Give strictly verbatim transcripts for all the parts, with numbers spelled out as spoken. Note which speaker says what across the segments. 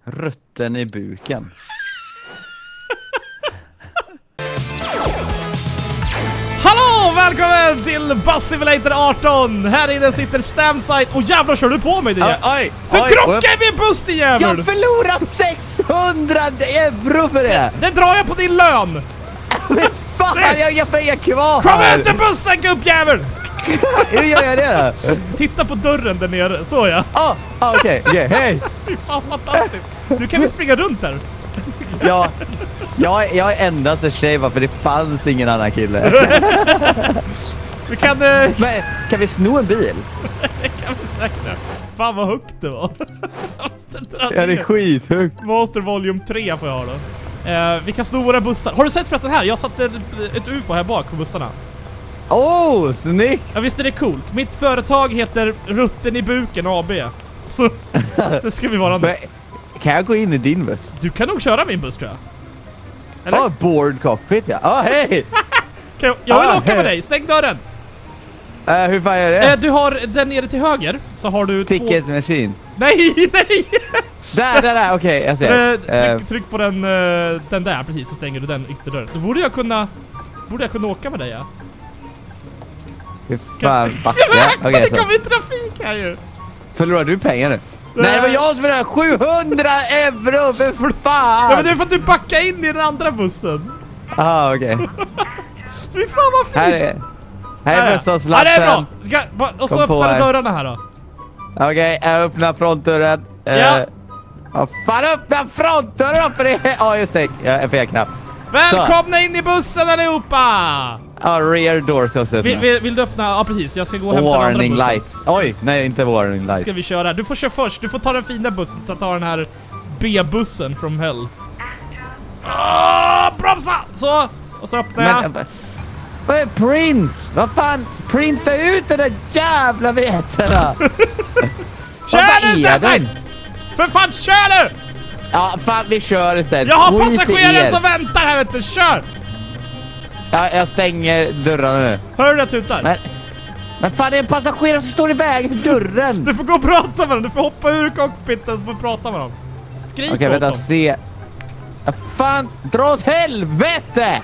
Speaker 1: Rutten i buken.
Speaker 2: Hallå, välkommen till Bus Simulator arton. Här inne sitter Stamsite. Och jävlar, kör du på mig det?
Speaker 1: Oj, oj,
Speaker 2: du
Speaker 1: oj,
Speaker 2: krockar med buss, din jävel.
Speaker 1: Jag förlorar sexhundra euro för det.
Speaker 2: Det drar jag på din lön.
Speaker 1: Men fan, jag har pengar kvar.
Speaker 2: Kom ut till bussen, gubbjävel.
Speaker 1: Hur gör jag det då?
Speaker 2: Titta på dörren där nere, så ja.
Speaker 1: Ah, ah, okej, okay, okay, hej.
Speaker 2: Fy fan, fantastiskt. Du kan väl springa runt där?
Speaker 1: Ja, jag, jag är endast en tjej, för det fanns ingen annan kille.
Speaker 2: Vi kan... Eh...
Speaker 1: Men kan vi sno en bil?
Speaker 2: Det kan vi säkert. Fan vad högt det var.
Speaker 1: Ja, det är skithögt.
Speaker 2: Monster Volume tre får jag ha då. Eh, vi kan sno våra bussar. Har du sett förresten här? Jag satt ett, ett U F O här bak på bussarna.
Speaker 1: Oh, snyggt!
Speaker 2: Ja, visst är det coolt. Mitt företag heter Rutten i buken A B. Så det ska vi vara nu.
Speaker 1: Kan jag gå in i din buss?
Speaker 2: Du kan nog köra min buss, tror jag. Eller?
Speaker 1: Ja, oh, board cockpit, ja. Ja, oh, hej!
Speaker 2: Jag, jag vill
Speaker 1: ah,
Speaker 2: åka
Speaker 1: hej.
Speaker 2: med dig. Stäng dörren.
Speaker 1: Uh, hur fan gör det?
Speaker 2: Eh, du har där nere till höger så har du
Speaker 1: Ticket
Speaker 2: två...
Speaker 1: machine.
Speaker 2: Nej, nej!
Speaker 1: Där, där, där. Okej, okay, jag ser.
Speaker 2: Så, eh, tryck,
Speaker 1: uh.
Speaker 2: tryck på den, uh, den där precis, så stänger du den ytterdörren. Då borde jag kunna... Borde jag kunna åka med dig, ja?
Speaker 1: Hur fan backa?
Speaker 2: Okay, det kommer ju trafik här ju.
Speaker 1: Förlorar du pengar nu? Nej, det var jag som förlorade sjuhundra euro för fan!
Speaker 2: Ja, men det är för att du backar in i den andra bussen.
Speaker 1: Ah, okej. Okay.
Speaker 2: Fy fan vad fint!
Speaker 1: Här är... Här är bussavslappen.
Speaker 2: Ja, det är bra! Ska, ba, och så öppnar dörrarna här då.
Speaker 1: Okej, okay, jag öppnar frontdörren.
Speaker 2: Ja.
Speaker 1: Uh, oh, fan, öppna frontdörren för det! Ja, oh, just det. Jag är fel knapp.
Speaker 2: Välkomna så. In i bussen allihopa!
Speaker 1: Ja, rear doors också.
Speaker 2: Vill, vill, vill du öppna? Ja, precis. Jag ska gå och hämta den andra bussen.
Speaker 1: Warning lights. Oj, nej, inte warning lights.
Speaker 2: Ska vi köra? Du får köra först. Du får ta den fina bussen, så ta den här B-bussen from hell. Åh, bromsa! Så, och så öppnar jag.
Speaker 1: Men, vad är print? Vad fan? Printa ut den där jävla veterna.
Speaker 2: Kör nu, Stefan! För fan, kör nu!
Speaker 1: Ja, fan, vi kör istället.
Speaker 2: Jag har passagerare som väntar här, vet du. Kör!
Speaker 1: Ja, jag stänger dörrarna nu.
Speaker 2: Hör du det tutar?
Speaker 1: Men, men fan, det är en passagerare som står i vägen till dörren.
Speaker 2: Du får gå och prata med dem. Du får hoppa ur cockpiten så får prata med dem. Skrik
Speaker 1: Okej,
Speaker 2: åt
Speaker 1: vänta,
Speaker 2: dem.
Speaker 1: se. Ja, fan, dra åt helvete!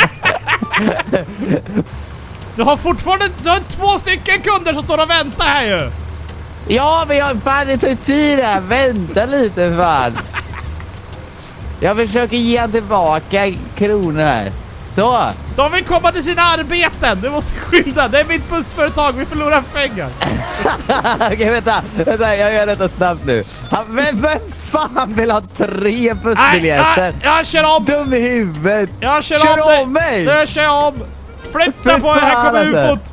Speaker 2: Du har fortfarande du har två stycken kunder som står och väntar här ju.
Speaker 1: Ja, men jag, fan, det tar tid här. Vänta lite, fan. Jag försöker ge han tillbaka kronor här. Så.
Speaker 2: De vill komma till sina arbeten. Du måste skynda. Det är mitt bussföretag. Vi förlorar pengar.
Speaker 1: Okej, vänta. Vänta, jag gör detta snabbt nu. Vem, vem fan vill ha tre bussbiljetter?
Speaker 2: Jag kör om.
Speaker 1: Dum i huvudet.
Speaker 2: Jag kör,
Speaker 1: kör
Speaker 2: om,
Speaker 1: om mig.
Speaker 2: Jag kör om. Flytta på. Här kommer ufot.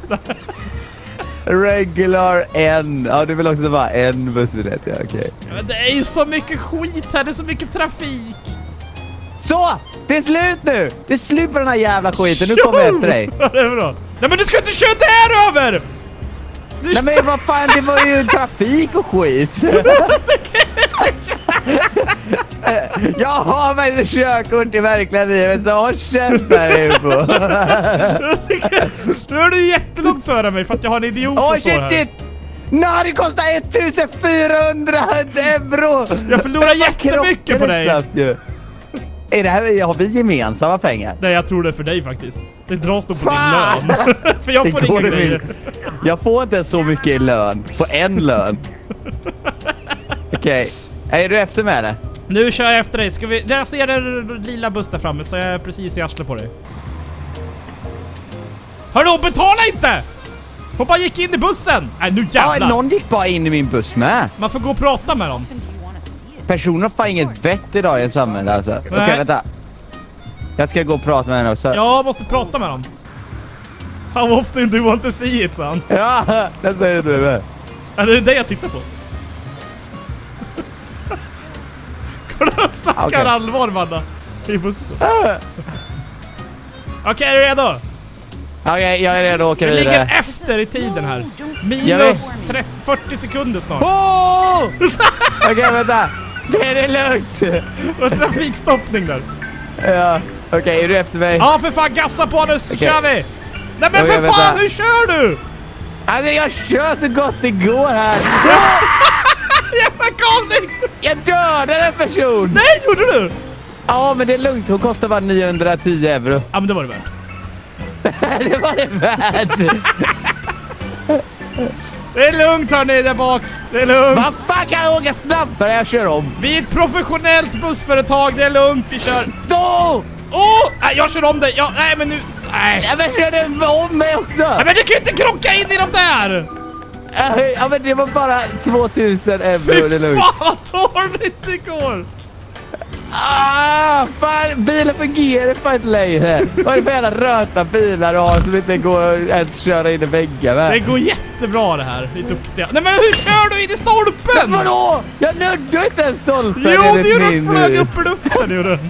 Speaker 1: Regular en. Ja, du vill också vara en bussbiljett. Ja, okej.
Speaker 2: Okay. Det är ju så mycket skit här. Det är så mycket trafik.
Speaker 1: Så! Det är slut nu! Det är slut på den här jävla skiten. Nu kommer jag efter dig.
Speaker 2: Ja, det är bra. Nej, men du ska inte köra där över! Du...
Speaker 1: Nej, men vad fan, det var ju trafik och skit. Jag har mig ett körkort i verkliga livet, så håll käften här på.
Speaker 2: Nu är du jättelångt före mig för att jag har en idiot som
Speaker 1: oh,
Speaker 2: står här.
Speaker 1: Shit. Nej, det kostar ettusenfyrahundra euro!
Speaker 2: Jag förlorar jättemycket på dig.
Speaker 1: Snabbt, ju. Är det här, har vi gemensamma pengar?
Speaker 2: Nej, jag tror det är för dig faktiskt. Det dras nog på fan. Din lön. För jag får inga grejer.
Speaker 1: Jag får inte så mycket i lön. På en lön. Okej. Okay. Är du efter med det?
Speaker 2: Nu kör jag efter dig. Ska vi... Jag ser den lila buss där framme, så jag är precis i arslet på dig. Hörru, betala inte! Hon bara gick in i bussen. Nej, nu jävlar.
Speaker 1: Ja, någon gick bara in i min buss med.
Speaker 2: Man får gå och prata med dem.
Speaker 1: Personer har fan inget vett idag i en samhälle, alltså. Okej, okay, vänta. Jag ska gå och prata med henne också.
Speaker 2: Jag måste prata med dem. How often do you want to see it, son?
Speaker 1: Ja, det säger du med.
Speaker 2: Ja, det är det jag tittar på. Kolla, snackar okay. allvar, manna. I bussen. Okej, okay, är du redo?
Speaker 1: Okej, okay, jag är redo att åka vidare.
Speaker 2: Vi ligger efter i tiden här. Minus trettio, fyrtio sekunder snart.
Speaker 1: Oh! Okej, okay, vänta. Det är det lugnt.
Speaker 2: Och trafikstoppning där.
Speaker 1: Ja, okej, okay, är du efter mig?
Speaker 2: Ja, för fan, gassa på nu, så okay. kör vi. Nej, men
Speaker 1: okay,
Speaker 2: för fan, vänta. Hur kör du?
Speaker 1: Alltså, jag kör så gott det går här.
Speaker 2: Jävla galning!
Speaker 1: Jag dör! mördade en person!
Speaker 2: Nej, gjorde du?
Speaker 1: Ja, men det är lugnt. Hon kostar bara niohundratio euro.
Speaker 2: Ja, men det var det värt.
Speaker 1: Det var det värt.
Speaker 2: Det är lugnt hörni, där bak. Det är lugnt.
Speaker 1: Vad fan kan jag åka snabbare? Jag kör om.
Speaker 2: Vi är ett professionellt bussföretag, det är lugnt. Vi kör.
Speaker 1: Då!
Speaker 2: Åh! Oh! Nej, jag kör om dig. Ja, nej, men nu... Nej.
Speaker 1: Ja, men kör du om mig också?
Speaker 2: Ja, men du kan ju inte krocka in i de där!
Speaker 1: Ja, men det var bara tvåtusen euro.
Speaker 2: Fy
Speaker 1: det är lugnt.
Speaker 2: fan vad torrligt det går!
Speaker 1: Ah, fan, bilen fungerar fan inte längre. Vad är det för jävla röta bilar du har som inte går att ens köra in i väggen?
Speaker 2: Det går jättebra det här, vi är duktiga. Nej men hur kör du in i stolpen?
Speaker 1: Men vadå? Jag nuddade inte ens stolpen.
Speaker 2: Jo, det gjorde du, flög upp i luften gjorde du.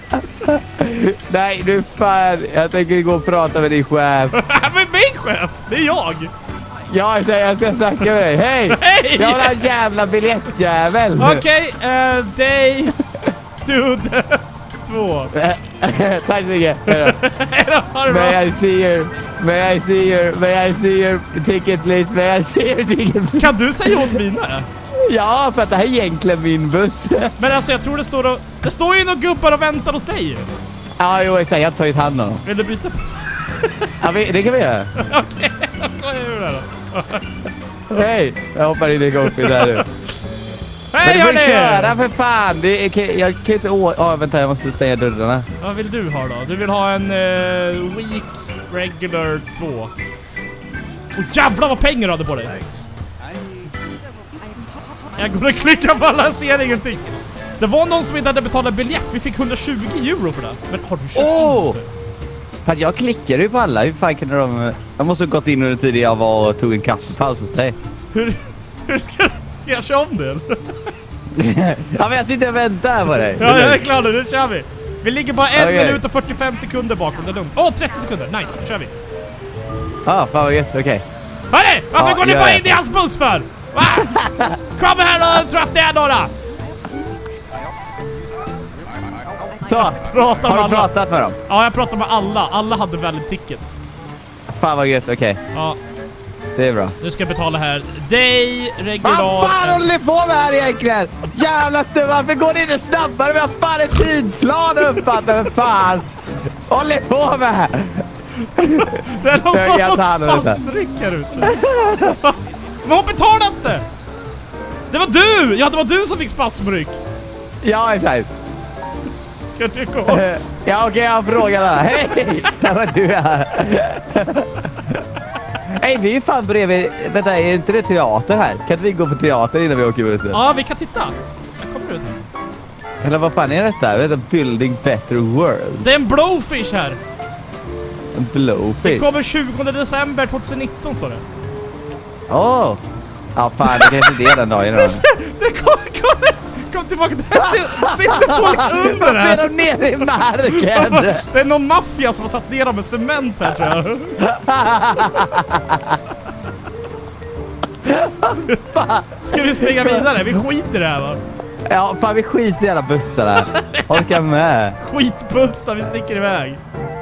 Speaker 1: Nej, du fan. Jag tänker gå och prata med din chef.
Speaker 2: Men min chef, det är jag.
Speaker 1: Ja, jag ska, jag ska snacka med dig. Hej!
Speaker 2: Hej!
Speaker 1: Jag har en jävla biljettjävel.
Speaker 2: Okej, okay, uh, day student två.
Speaker 1: Tack så mycket. May I see your, may I see your, may I see your ticket please, may I see your ticket.
Speaker 2: Kan du säga åt mina?
Speaker 1: Ja, för att det här är egentligen min buss.
Speaker 2: Men alltså jag tror det står och, det står ju några gubbar och väntar hos dig.
Speaker 1: Ja, jo, exakt. Jag tar ju hand om dem.
Speaker 2: Vill du byta buss?
Speaker 1: Ja, vi, det kan vi göra.
Speaker 2: Okej, vad gör du där då?
Speaker 1: Hej, jag hoppar in i golfen där nu.
Speaker 2: Hej
Speaker 1: hörni!
Speaker 2: hörni!
Speaker 1: Köra för fan! Det är, jag kan inte... Åh, oh, vänta, jag måste stänga dörrarna.
Speaker 2: Vad vill du ha då? Du vill ha en uh, week regular två. Åh jävlar vad pengar du hade på dig! Jag går och klickar på alla, jag ser ingenting. Det var någon som inte hade betalat biljett. Vi fick hundratjugo euro för det. Men har du köpt
Speaker 1: Åh!
Speaker 2: in det?
Speaker 1: Fast jag klickade ju på alla. Hur fan kunde de... Jag måste ha gått in under tiden jag var och tog en kaffepaus hos dig.
Speaker 2: Hur, hur ska, ska jag köra om det?
Speaker 1: Ja, men jag sitter och väntar här på dig.
Speaker 2: Ja, jag är klar nu. Nu kör vi. Vi ligger bara en
Speaker 1: Okay.
Speaker 2: minut och fyrtiofem sekunder bakom. Det är lugnt. Åh, trettio sekunder. Nice, nu kör vi.
Speaker 1: Ja, ah, fan vad gött. Okej. Okay.
Speaker 2: Hörni, varför
Speaker 1: Ja,
Speaker 2: går ni
Speaker 1: gör
Speaker 2: bara
Speaker 1: det.
Speaker 2: in i hans buss för? Va? Kom här och tror att det är några.
Speaker 1: Så,
Speaker 2: Prata med
Speaker 1: har du
Speaker 2: alla.
Speaker 1: pratat med dem?
Speaker 2: Ja, jag pratade med alla. Alla hade väldigt ticket.
Speaker 1: Fan vad gött, okej. Okay.
Speaker 2: Ja,
Speaker 1: Det är bra.
Speaker 2: nu ska jag betala här. Day, regular...
Speaker 1: Vad fan håller ni på med här egentligen? Jävla stum, varför går det inte snabbare? Vi har fan en tidsplan uppfattar, för fan. Vad håller ni på med?
Speaker 2: Det är någon som
Speaker 1: Jag
Speaker 2: har
Speaker 1: tar
Speaker 2: fått
Speaker 1: det.
Speaker 2: spasmryck här ute. Men hon betalade inte! Det var du! Ja, det var du som fick spasmryck.
Speaker 1: Ja, exakt.
Speaker 2: Ska du gå?
Speaker 1: Ja, okej, okay, jag frågar där. Hej! Där var du här. Hej, vi är fan bredvid... Vänta, är inte det teater här? Kan inte vi gå på teater innan vi åker bussen?
Speaker 2: Ja, vi kan titta. Jag kommer ut här.
Speaker 1: Eller vad fan är detta? Det heter Building Better World.
Speaker 2: Det är en blowfish här.
Speaker 1: En blowfish.
Speaker 2: Det kommer tjugonde december tjugonitton står det.
Speaker 1: Åh! Oh. Ja, fan, det kanske inte är den dagen.
Speaker 2: Det kom, kom, kom tillbaka. Där sitter folk under här.
Speaker 1: Varför är de nere i marken?
Speaker 2: Det är någon maffia som har satt ner dem med cement här, tror jag. Ska vi springa vidare? Vi skiter i det här, va?
Speaker 1: Ja, fan, vi skiter i alla bussarna. Orka med.
Speaker 2: Skitbussar, vi sticker iväg.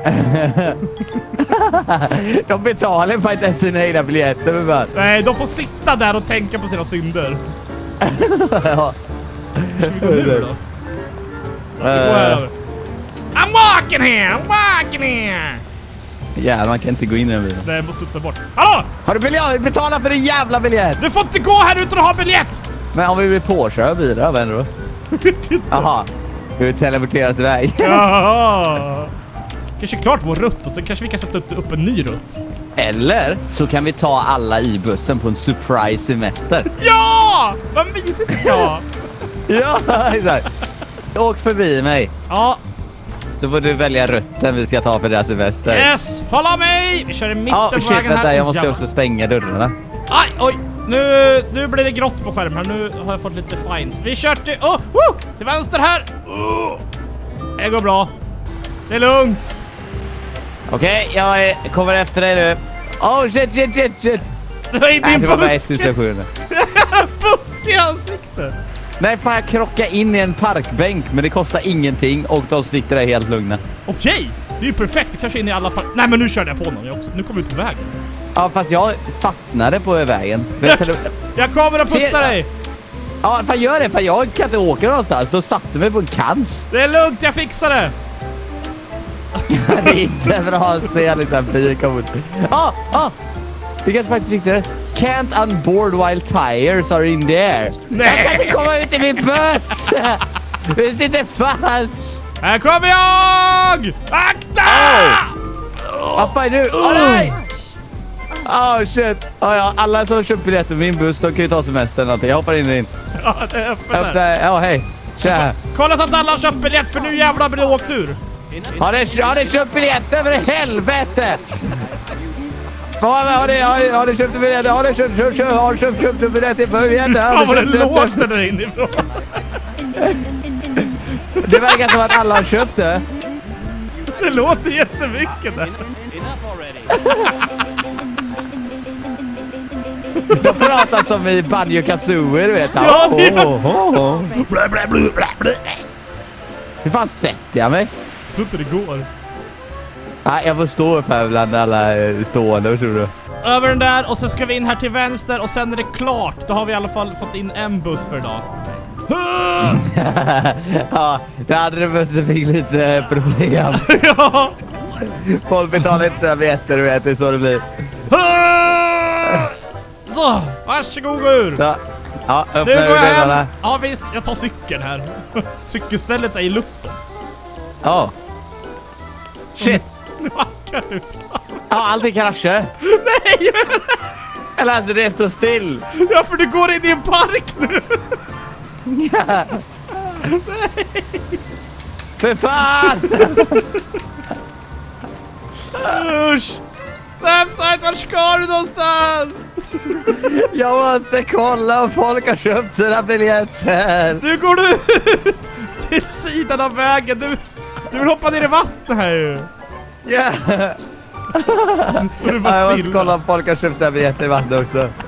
Speaker 1: De betalar bara inte sina egna biljetter. Men bara...
Speaker 2: Nej, de får sitta där och tänka på sina synder.
Speaker 1: Ja.
Speaker 2: Ska vi gå nu då? Vi går här över. I'm walking here, I'm walking here.
Speaker 1: Ja, man kan inte gå in i den bilen.
Speaker 2: Det måste studsa bort. Hallå!
Speaker 1: Har du biljett? Betala för din jävla biljett!
Speaker 2: Du får inte gå här utan att ha biljett!
Speaker 1: Men om vi blir påkörda bilar, vad händer då? Jaha, vi teleporteras iväg.
Speaker 2: Jaha. Kanske klart vår rutt och så kanske vi kan sätta upp, upp en ny rutt.
Speaker 1: Eller så kan vi ta alla i bussen på en surprise semester.
Speaker 2: Ja! Vad mysigt det ska vara.
Speaker 1: Ja, exakt. Åk förbi mig.
Speaker 2: Ja.
Speaker 1: Så får du välja rutten vi ska ta för deras semester.
Speaker 2: Yes, follow mig! Vi kör i mitten
Speaker 1: Ja,
Speaker 2: på
Speaker 1: shit,
Speaker 2: vägen
Speaker 1: vänta,
Speaker 2: här.
Speaker 1: jag måste
Speaker 2: Jävlar.
Speaker 1: också stänga dörrarna.
Speaker 2: Aj, oj. Nu, nu blir det grått på skärmen här. Nu har jag fått lite fines. Vi kör till... Oh, oh, till vänster här. Oh. Det går bra. Det är lugnt.
Speaker 1: Okej, okay, jag är, kommer efter dig nu. Oh, shit, shit, shit, shit.
Speaker 2: Det var inte
Speaker 1: Nej,
Speaker 2: din
Speaker 1: det var bara
Speaker 2: buske.
Speaker 1: tusen sjuhundra.
Speaker 2: Buske i ansiktet.
Speaker 1: Nej, fan, jag krockade in i en parkbänk, men det kostar ingenting och de sitter där helt lugna.
Speaker 2: Okej, det är ju perfekt. Det kanske är in i alla park... Nej, men nu körde jag på någon jag också. Nu kommer jag ut på vägen.
Speaker 1: Ja, fast jag fastnade på vägen.
Speaker 2: Jag, jag kommer att putta
Speaker 1: Se,
Speaker 2: dig.
Speaker 1: Ja, fan gör det, för jag kan inte åka någonstans. Då satte mig på en kant.
Speaker 2: Det är lugnt, jag fixar det.
Speaker 1: Det är inte bra att se liksom bil komma ut. Ja, ja. Vi kanske faktiskt fixar det. Can't unboard while tires are in there.
Speaker 2: Nej.
Speaker 1: Jag kan inte komma ut i min buss. Vi sitter fast.
Speaker 2: Här kommer jag! Akta!
Speaker 1: Vad fan är du? Åh nej! Oh shit. Oh, ja, alla som köpt biljetter på min buss, de kan ju ta semester eller någonting. Jag hoppar in och in.
Speaker 2: Ja, det är öppet
Speaker 1: Öppna.
Speaker 2: där.
Speaker 1: Ja, hej. Tja.
Speaker 2: Kolla så att alla har köpt biljett, för nu jävlar blir det åkt ur.
Speaker 1: Har ni, har ni köpt biljetter för helvete? Vad har ni, har, har ni köpt biljetter? Har ni köpt, köpt, köpt, har ni köpt, köpt biljetter för biljetter?
Speaker 2: Fan vad det låter där inifrån.
Speaker 1: Det verkar som att alla har köpt det.
Speaker 2: Det låter jättemycket där.
Speaker 1: De pratar som i Banjo-Kazooie, du vet.
Speaker 2: Ja, det är...
Speaker 1: Oh, oh, oh. Blä, blä, blä, blä, blä. Hur fan sätter jag mig?
Speaker 2: Jag tror inte det går.
Speaker 1: Nej, jag får stå upp här bland alla eh, stående, tror du.
Speaker 2: Över den där och sen ska vi in här till vänster och sen är det klart. Då har vi i alla fall fått in en buss för idag.
Speaker 1: Ja, det hade bussen fick lite problem.
Speaker 2: Ja.
Speaker 1: Folk betalar inte så biljetter, du vet, det är så det blir.
Speaker 2: Så, varsågod gå ur.
Speaker 1: Så, ja, öppna
Speaker 2: Nu går jag
Speaker 1: dörrarna.
Speaker 2: hem. Ja visst, jag tar cykeln här. Cykelstället är i luften.
Speaker 1: Ja. Shit.
Speaker 2: Nu hackar du fram.
Speaker 1: Ja, allting kraschar.
Speaker 2: Nej!
Speaker 1: Eller alltså, det står still.
Speaker 2: Ja, för du går in i en park nu.
Speaker 1: Nej. För fan!
Speaker 2: Usch! Snapside, vart ska du någonstans?
Speaker 1: Jag måste kolla om folk har köpt sina biljetter.
Speaker 2: Nu går du ut till sidan av vägen. Du, du vill hoppa ner i vattnet här ju.
Speaker 1: Ja.
Speaker 2: Står du
Speaker 1: Ja,
Speaker 2: bara
Speaker 1: jag måste
Speaker 2: still?
Speaker 1: kolla om folk har köpt sina biljetter i vattnet också.